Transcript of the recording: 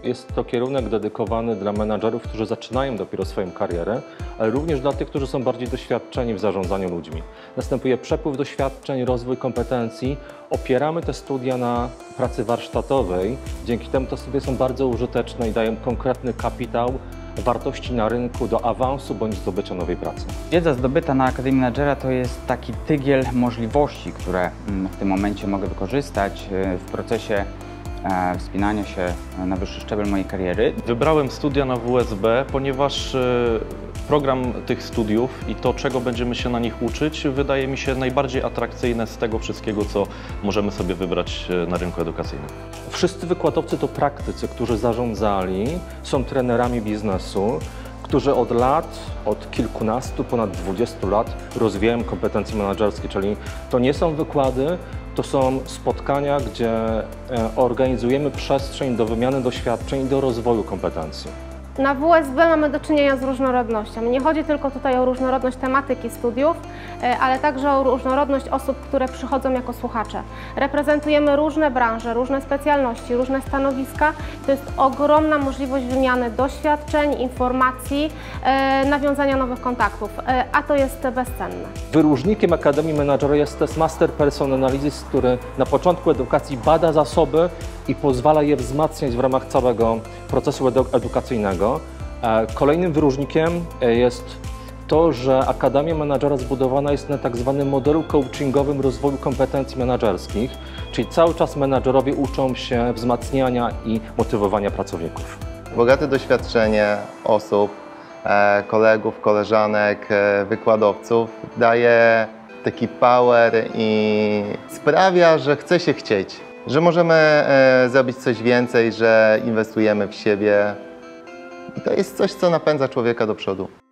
Jest to kierunek dedykowany dla menadżerów, którzy zaczynają dopiero swoją karierę, ale również dla tych, którzy są bardziej doświadczeni w zarządzaniu ludźmi. Następuje przepływ doświadczeń, rozwój kompetencji. Opieramy te studia na pracy warsztatowej. Dzięki temu te studia są bardzo użyteczne i dają konkretny kapitał wartości na rynku do awansu bądź zdobycia nowej pracy. Wiedza zdobyta na Akademii Menadżera to jest taki tygiel możliwości, które w tym momencie mogę wykorzystać w procesie wspinania się na wyższy szczebel mojej kariery. Wybrałem studia na WSB, ponieważ program tych studiów i to, czego będziemy się na nich uczyć, wydaje mi się najbardziej atrakcyjne z tego wszystkiego, co możemy sobie wybrać na rynku edukacyjnym. Wszyscy wykładowcy to praktycy, którzy zarządzali, są trenerami biznesu, którzy od lat, od kilkunastu, ponad 20 lat rozwijają kompetencje menedżerskie, czyli to nie są wykłady, to są spotkania, gdzie organizujemy przestrzeń do wymiany doświadczeń i do rozwoju kompetencji. Na WSB mamy do czynienia z różnorodnością. Nie chodzi tylko tutaj o różnorodność tematyki studiów, ale także o różnorodność osób, które przychodzą jako słuchacze. Reprezentujemy różne branże, różne specjalności, różne stanowiska. To jest ogromna możliwość wymiany doświadczeń, informacji, nawiązania nowych kontaktów, a to jest bezcenne. Wyróżnikiem Akademii Menadżera jest test Master Personalizis, który na początku edukacji bada zasoby i pozwala je wzmacniać w ramach całego procesu edukacyjnego. Kolejnym wyróżnikiem jest to, że Akademia Menadżera zbudowana jest na tak zwanym modelu coachingowym rozwoju kompetencji menadżerskich, czyli cały czas menadżerowie uczą się wzmacniania i motywowania pracowników. Bogate doświadczenie osób, kolegów, koleżanek, wykładowców daje taki power i sprawia, że chce się chcieć, że możemy zrobić coś więcej, że inwestujemy w siebie i to jest coś, co napędza człowieka do przodu.